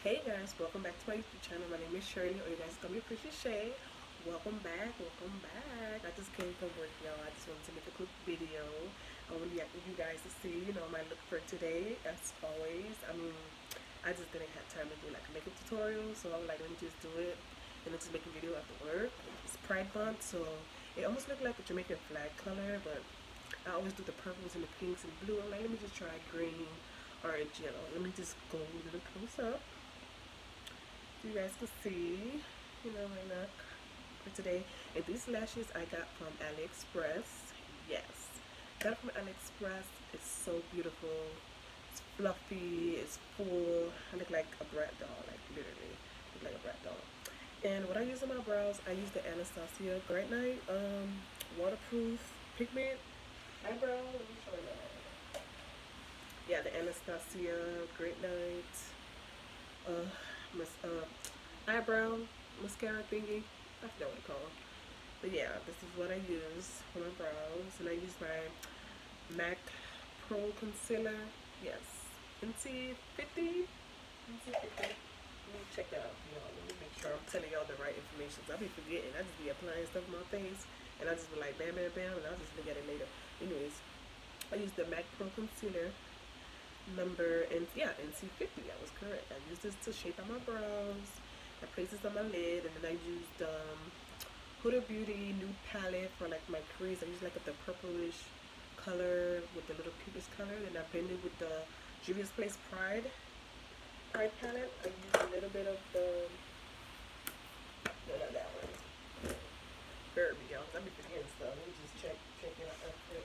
Hey guys, welcome back to my YouTube channel. My name is Shirley, or you guys call me Pretty Shay. Welcome back, welcome back. I just came from work, y'all. I just wanted to make a quick video. I want you guys to see, my look for today. As always, I just didn't have time to do like a makeup tutorial, so I was like, let me just do it. And then just make a video after work. It's Pride Month, so it almost looked like a Jamaican flag color, but I always do the purples and the pinks and blue. I'm like, let me just try green, orange, yellow. Let me just go a little close up. You guys can see, my look for today. And these lashes I got from AliExpress. Yes, got it from AliExpress. It's so beautiful. It's fluffy. It's full. I look like a brat doll, like literally look like a brat doll. And what I use on my brows, I use the Anastasia Great Night waterproof pigment eyebrow. Let me show you that. Yeah, the Anastasia Great Night eyebrow mascara thingy. I forgot what it's called. But yeah, this is what I use for my brows. And I use my MAC Pro Concealer. Yes. NC50. NC50. Let me check that out for y'all. Let me make sure I'm telling y'all the right information. So I be forgetting. I just be applying stuff on my face. And I just be like bam, bam, bam. And I'll just look at it later. Anyways, I use the MAC Pro Concealer. NC50. I was correct. I use this to shape out my brows. I place this on my lid, and then I used Huda Beauty Nude Palette for like my crease. I use like the purplish color with the little pinkish color, and I blend it with the Juvia's Place Pride palette. I use a little bit of the not that one. Bear me, y'all. Let me forget stuff. Let me just check it out real quick.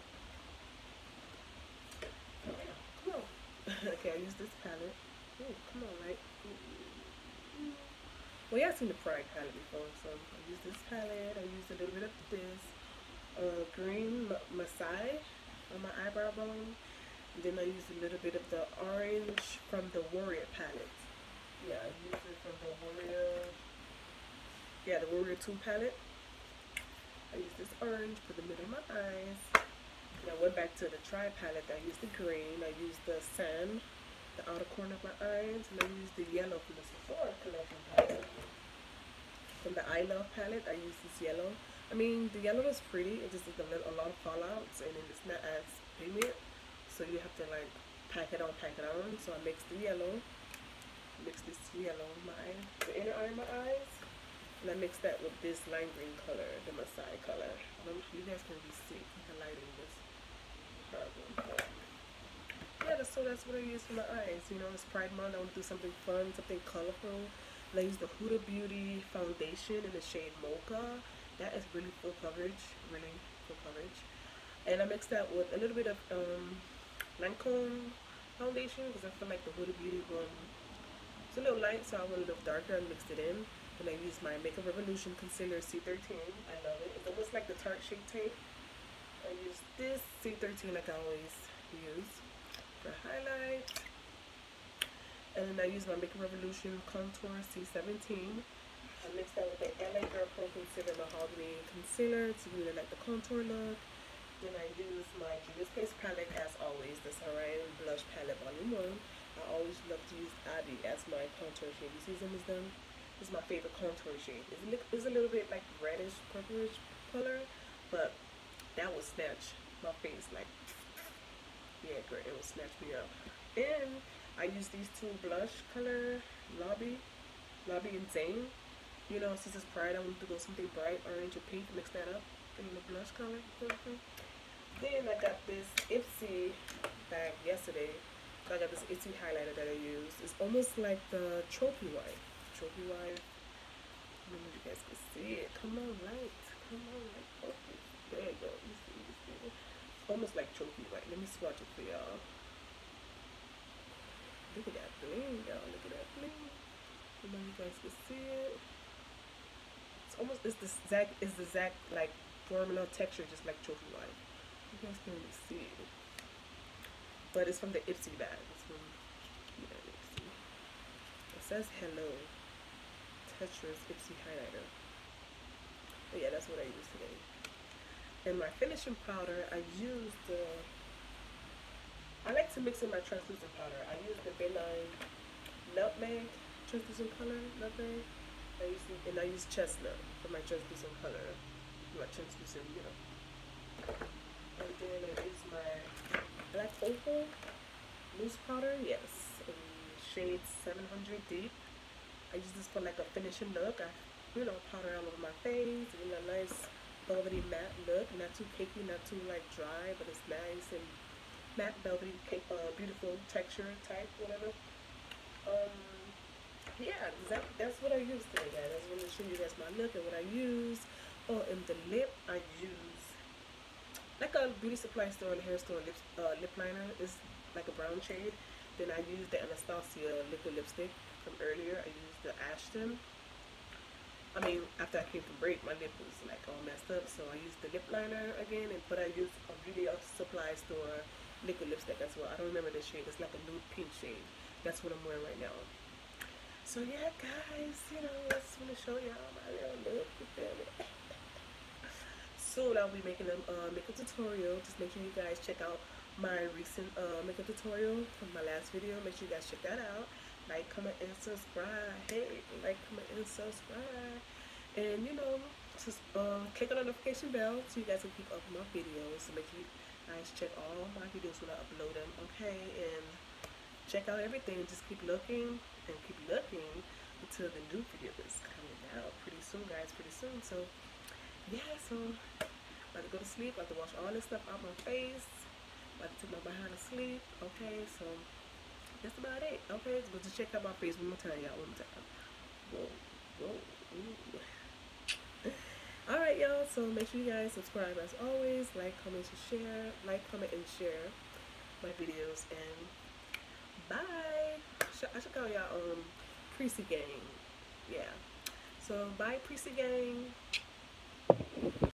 Come on. Okay, I use this palette. Ooh, come on, right? Well, y'all seen the Pride palette before, so I use this palette. I use a little bit of this green Masai on my eyebrow bone. And then I use a little bit of the orange from the Warrior palette. Yeah, I use it from the Warrior. Yeah, the Warrior 2 palette. I use this orange for the middle of my eyes. And I went back to the Tri palette. I used the green. I used the sand, the outer corner of my eyes, and I used the yellow from the Sephora collection palette. From the I Love palette, I use this yellow. I mean, the yellow is pretty. It just is a lot of fallouts, and then it's not as pigment. So you have to like pack it on. So I mix the yellow, this yellow in the inner eye of my eyes, and I mix that with this lime green color, the Masai color. I don't know if you guys can really see the lighting this. Yeah, so that's what I use for my eyes. It's Pride Month. I want to do something fun, something colorful. And I use the Huda Beauty foundation in the shade Mocha. That is really full coverage, And I mixed that with a little bit of Lancome foundation, because I feel like the Huda Beauty one is a little light, so I went a little darker and mixed it in. Then I used my Makeup Revolution Concealer C13. I love it. It's almost like the Tarte Shape Tape. I use this C13 like I always use for highlight. And then I use my Makeup Revolution Contour C17. I mixed that with the LA Girl Pro Concealer Mahogany Concealer to really like the contour look. Then I use my Juvia's Place palette as always, the Saran Blush Palette Volume 1. I always love to use Adi as my contour shade. You see some of them? This is my favorite contour shade. It's a little bit like reddish, purplish color, but that will snatch my face like, yeah, great. It will snatch me up. And I use these two blush color, Lobby and Zane. Since it's Pride, I wanted to go something bright, orange or pink, mix that up in the blush color. Then I got this Ipsy bag yesterday. So I got this Ipsy highlighter that I use. It's almost like the Trophy Wife. I don't know if you guys can see it. Come on, light. Focus. There you go. You see. It's almost like Trophy Wife. Let me swatch it for y'all. Look at that bling, y'all. Look at that bling. I know you guys can see it. It's the exact like formula texture, just like Trophy Wife. You guys can really see it. But it's from the Ipsy bag. It's from, yeah, let me see. It says hello. Tetris Ipsy highlighter. But yeah, that's what I use today. And my finishing powder, I like to mix in my translucent powder. I use the Benign Nutmeg translucent color, nothing. I use chestnut for my translucent color, my translucent, you know. And then I use my black opal loose powder, yes, in shade 700 deep. I use this for like a finishing look. I, you know, powder all over my face, give it a nice velvety matte look, not too cakey, not too like dry, but it's nice and matte velvety, cake, beautiful texture type, whatever. Um, yeah, that's what I use today, guys. I just want to show you guys my look and what I use. Oh, in the lip, I use like a beauty supply store and hair store lip liner. It's like a brown shade. Then I use the Anastasia liquid lipstick from earlier. I used the Ashton. I mean, after I came from break, my lip was like all messed up, so I used the lip liner again. But I used a beauty supply store liquid lipstick as well. I don't remember the shade. It's like a nude pink shade. That's what I'm wearing right now. So yeah, guys, you know, I just want to show y'all my little look. You feel me? Soon I'll be making a makeup tutorial. Just make sure you guys check out my recent makeup tutorial from my last video. Make sure you guys check that out. Like, comment, and subscribe. Hey, like, comment, and subscribe. And you know, just click on the notification bell so you guys can keep up with my videos. So make sure you guys check all my videos when I upload them. Okay, and check out everything. Just keep looking and keep looking until the new video is coming out pretty soon, guys. Pretty soon. So yeah, so about to go to sleep. About to wash all this stuff out my face. About to take my behind to sleep. Okay, so that's about it. Okay, so just check out my face one more time, y'all. One more time. Whoa, whoa, ooh. Alright, y'all. So make sure you guys subscribe as always. Like, comment, and share. Like, comment, and share my videos. And bye. I should call y'all Precy Gang. Yeah. So bye, Precy Gang.